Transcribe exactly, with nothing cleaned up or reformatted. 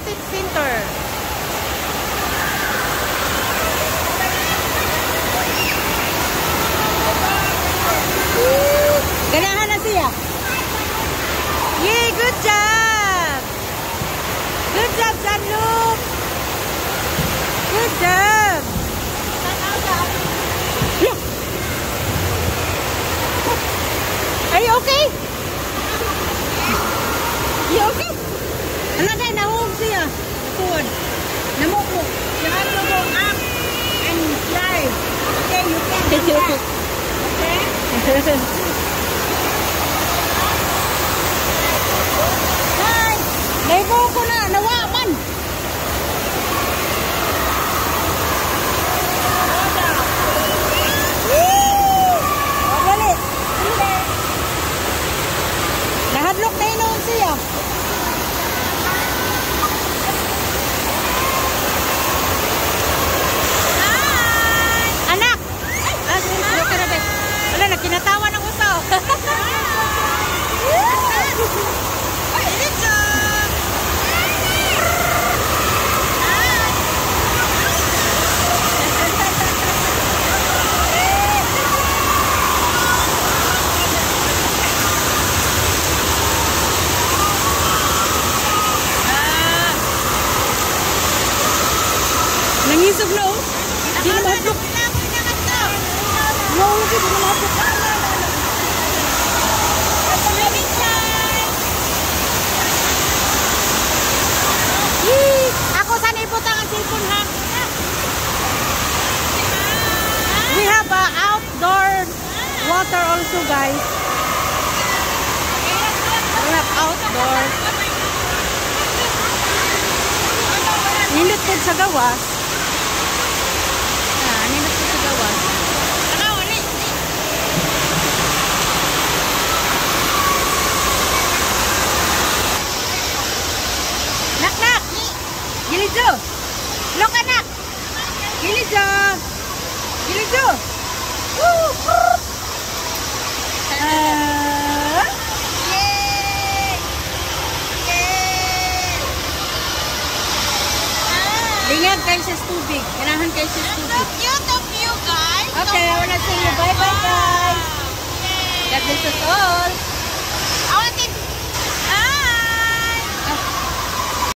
Market Center. Ganahan na siya. Yay, good job. Good job, Sanloop. Good job. Yeah. Are you okay? You okay? Ano na, nahulog siya. Food. Namukmuk. You have to go up and drive. Okay, you can do that. Okay? Hi! Naibo ko na, nawaman! Nahadlok na yun siya. Anak! Wala na, kinatawa ng usaw. Ay, Elisa! Nangisog na oh. Hindi na mahapok. No, hindi na mahapok. Ako sana iputang ang cellphone ha. We have a outdoor water also guys. We have outdoor. Nindot po sa gawas. Ah, nindot po sa gawas. Nak nak. Guillejoe. Look anak. Guillejoe. Guillejoe. Woo! Ah. Yay! Yay! Lingag kayo sa tubig. Ganahan kayo sa tubig. So cute of you guys. Okay, I wanna say you bye bye guys. God bless us all.